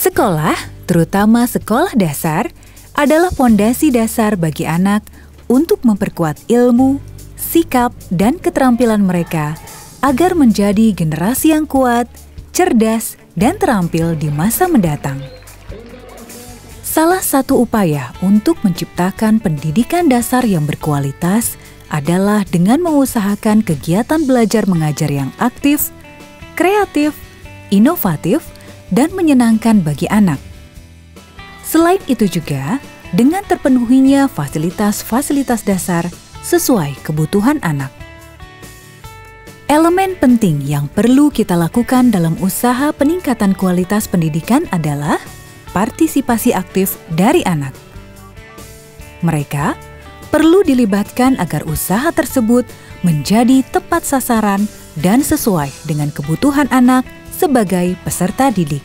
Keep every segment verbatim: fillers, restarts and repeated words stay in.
Sekolah, terutama sekolah dasar, adalah fondasi dasar bagi anak untuk memperkuat ilmu, sikap, dan keterampilan mereka agar menjadi generasi yang kuat, cerdas, dan terampil di masa mendatang. Salah satu upaya untuk menciptakan pendidikan dasar yang berkualitas adalah dengan mengusahakan kegiatan belajar mengajar yang aktif, kreatif, inovatif, dan menyenangkan bagi anak. Selain itu juga, dengan terpenuhinya fasilitas-fasilitas dasar sesuai kebutuhan anak. Elemen penting yang perlu kita lakukan dalam usaha peningkatan kualitas pendidikan adalah partisipasi aktif dari anak. Mereka perlu dilibatkan agar usaha tersebut menjadi tepat sasaran dan sesuai dengan kebutuhan anak sebagai peserta didik.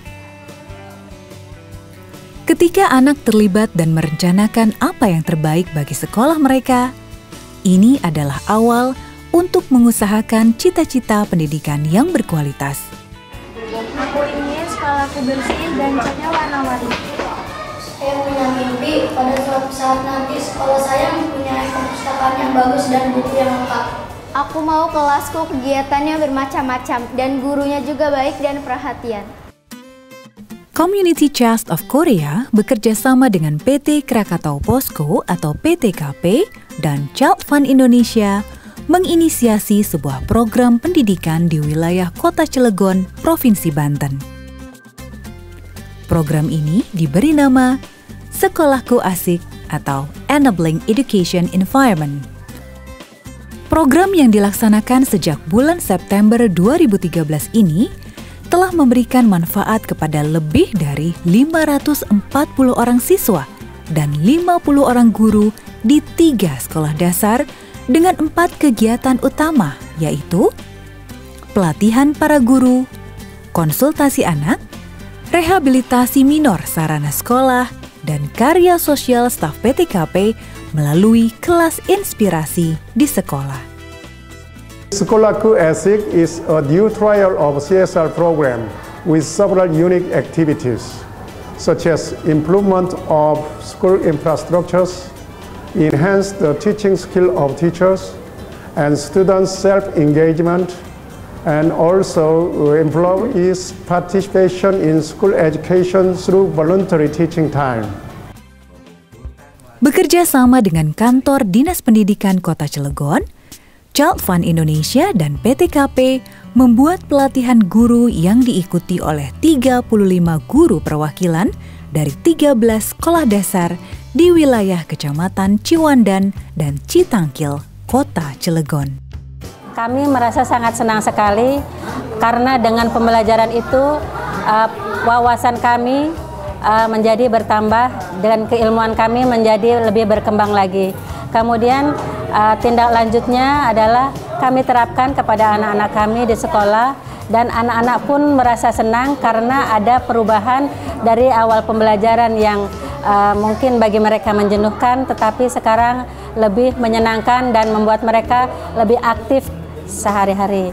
Ketika anak terlibat dan merencanakan apa yang terbaik bagi sekolah mereka, ini adalah awal untuk mengusahakan cita-cita pendidikan yang berkualitas. Aku ingin sekolahku bersih dan catnya warna-warni. Saya punya mimpi pada suatu saat nanti sekolah saya mempunyai perpustakaan yang bagus dan buku yang lengkap. Aku mau kelasku kegiatannya bermacam-macam dan gurunya juga baik dan perhatian. Community Trust of Korea bekerja sama dengan P T Krakatau POSCO atau P T K P dan ChildFund Indonesia menginisiasi sebuah program pendidikan di wilayah Kota Cilegon, Provinsi Banten. Program ini diberi nama Sekolahku Asik atau Enabling Education Environment. Program yang dilaksanakan sejak bulan September dua ribu tiga belas ini telah memberikan manfaat kepada lebih dari lima ratus empat puluh orang siswa dan lima puluh orang guru di tiga sekolah dasar dengan empat kegiatan utama, yaitu pelatihan para guru, konsultasi anak, rehabilitasi minor sarana sekolah, dan karya sosial staf P T K P melalui kelas inspirasi di sekolah. Sekolahku Asik is a new trial of C S R program with several unique activities, such as improvement of school infrastructures, enhance the teaching skill of teachers, and students' self-engagement, and also employees' participation in school education through voluntary teaching time. Bekerja sama dengan Kantor Dinas Pendidikan Kota Cilegon, ChildFund Indonesia dan P T K P membuat pelatihan guru yang diikuti oleh tiga puluh lima guru perwakilan dari tiga belas sekolah dasar di wilayah Kecamatan Ciwandan dan Citangkil, Kota Cilegon. Kami merasa sangat senang sekali karena dengan pembelajaran itu uh, wawasan kami uh, menjadi bertambah dan keilmuan kami menjadi lebih berkembang lagi. Kemudian uh, tindak lanjutnya adalah kami terapkan kepada anak-anak kami di sekolah dan anak-anak pun merasa senang karena ada perubahan dari awal pembelajaran yang uh, mungkin bagi mereka menjenuhkan, tetapi sekarang lebih menyenangkan dan membuat mereka lebih aktif sehari-hari.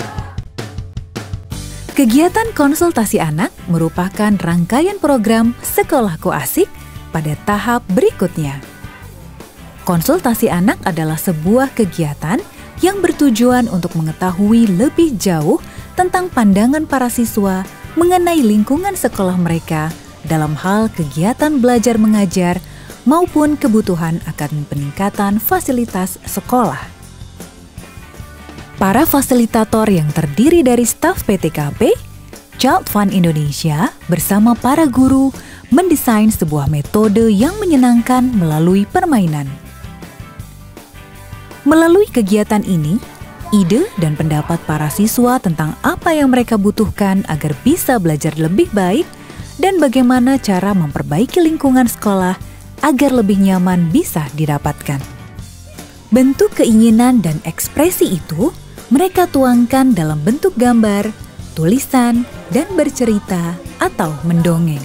Kegiatan konsultasi anak merupakan rangkaian program Sekolahku Asik pada tahap berikutnya. Konsultasi anak adalah sebuah kegiatan yang bertujuan untuk mengetahui lebih jauh tentang pandangan para siswa mengenai lingkungan sekolah mereka dalam hal kegiatan belajar mengajar maupun kebutuhan akan peningkatan fasilitas sekolah. Para fasilitator yang terdiri dari staf P T K P, ChildFund Indonesia bersama para guru mendesain sebuah metode yang menyenangkan melalui permainan. Melalui kegiatan ini, ide dan pendapat para siswa tentang apa yang mereka butuhkan agar bisa belajar lebih baik dan bagaimana cara memperbaiki lingkungan sekolah agar lebih nyaman bisa didapatkan. Bentuk keinginan dan ekspresi itu mereka tuangkan dalam bentuk gambar, tulisan, dan bercerita atau mendongeng.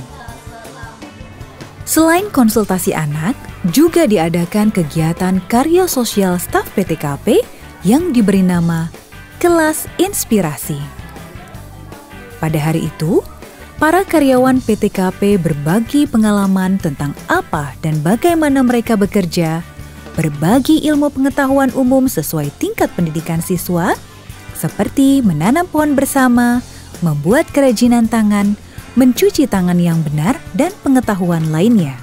Selain konsultasi anak, juga diadakan kegiatan karya sosial staf P T K P yang diberi nama Kelas Inspirasi. Pada hari itu, Para karyawan P T K P berbagi pengalaman tentang apa dan bagaimana mereka bekerja, berbagi ilmu pengetahuan umum sesuai tingkat pendidikan siswa, seperti menanam pohon bersama, membuat kerajinan tangan, mencuci tangan yang benar, dan pengetahuan lainnya.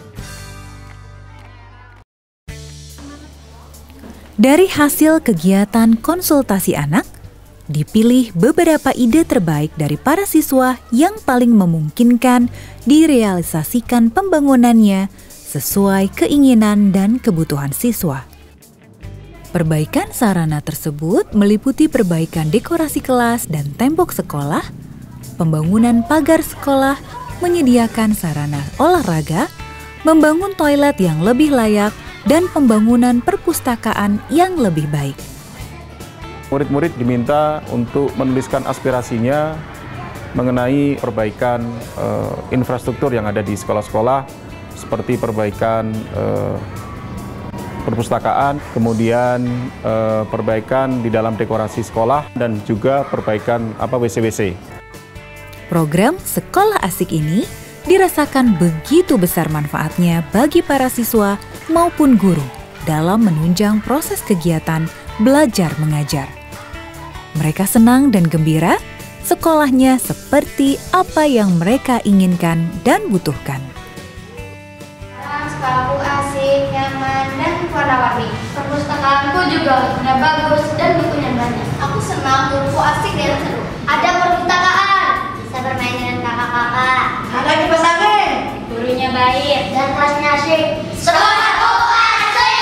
Dari hasil kegiatan konsultasi anak, dipilih beberapa ide terbaik dari para siswa yang paling memungkinkan direalisasikan pembangunannya sesuai keinginan dan kebutuhan siswa. Perbaikan sarana tersebut meliputi perbaikan dekorasi kelas dan tembok sekolah, pembangunan pagar sekolah, menyediakan sarana olahraga, membangun toilet yang lebih layak, dan pembangunan perpustakaan yang lebih baik. Murid-murid diminta untuk menuliskan aspirasinya mengenai perbaikan uh, infrastruktur yang ada di sekolah-sekolah, seperti perbaikan uh, perpustakaan, kemudian uh, perbaikan di dalam dekorasi sekolah, dan juga perbaikan apa W C-W C. Program Sekolah Asik ini dirasakan begitu besar manfaatnya bagi para siswa maupun guru dalam menunjang proses kegiatan belajar mengajar. Mereka senang dan gembira, sekolahnya seperti apa yang mereka inginkan dan butuhkan. Sekolahku asik, nyaman, dan warna-warni. Perpustakaanku juga bukunya bagus dan bukunya banyak. Aku senang guruku asik dan seru. Ada perpustakaan, bisa bermain dengan kakak-kakak. Ada kipas angin, gurunya baik, dan kelasnya asik. Sekolahku asik!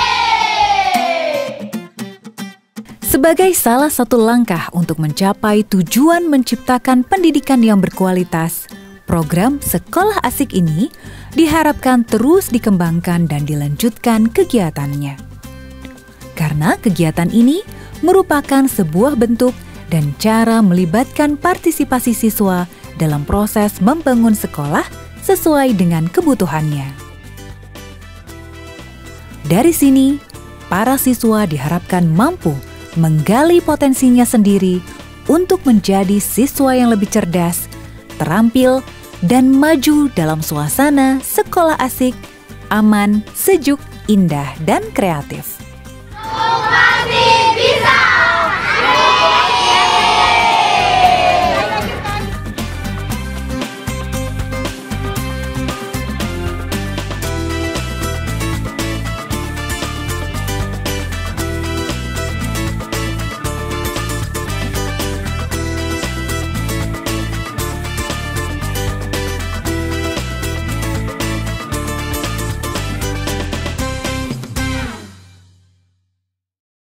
Sebagai salah satu langkah untuk mencapai tujuan menciptakan pendidikan yang berkualitas, program Sekolah Asik ini diharapkan terus dikembangkan dan dilanjutkan kegiatannya. Karena kegiatan ini merupakan sebuah bentuk dan cara melibatkan partisipasi siswa dalam proses membangun sekolah sesuai dengan kebutuhannya. Dari sini, para siswa diharapkan mampu menggali potensinya sendiri untuk menjadi siswa yang lebih cerdas, terampil, dan maju dalam suasana sekolah asik, aman, sejuk, indah, dan kreatif. Kamu pasti bisa!